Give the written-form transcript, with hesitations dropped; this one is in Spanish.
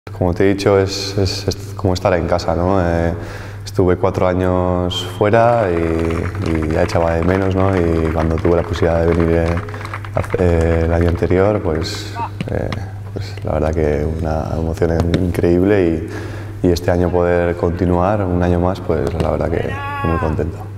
Como te he dicho, es como estar en casa, ¿no? Estuve 4 años fuera y ya echaba de menos, ¿no? Y cuando tuve la posibilidad de venir el año anterior, pues la verdad que una emoción increíble y este año poder continuar un año más, pues la verdad que muy contento.